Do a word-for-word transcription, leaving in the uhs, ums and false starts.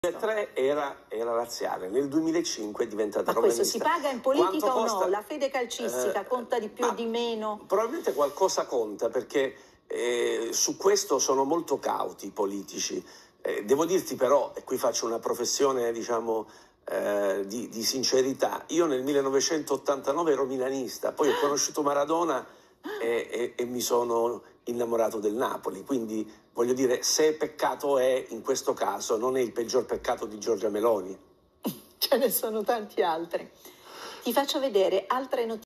Nel duemilatré era, era laziale, nel duemilacinque è diventata ma romanista. questo si paga in politica Quanto o costa? no? La fede calcistica Eh, conta di più o di meno? Probabilmente qualcosa conta, perché eh, su questo sono molto cauti i politici. Eh, devo dirti però, e qui faccio una professione, diciamo, eh, di, di sincerità, io nel millenovecentottantanove ero milanista, poi ho conosciuto Maradona e, e, e mi sono innamorato del Napoli, quindi voglio dire, se peccato è, in questo caso non è il peggior peccato di Giorgia Meloni. Ce ne sono tanti altri. Ti faccio vedere altre notizie.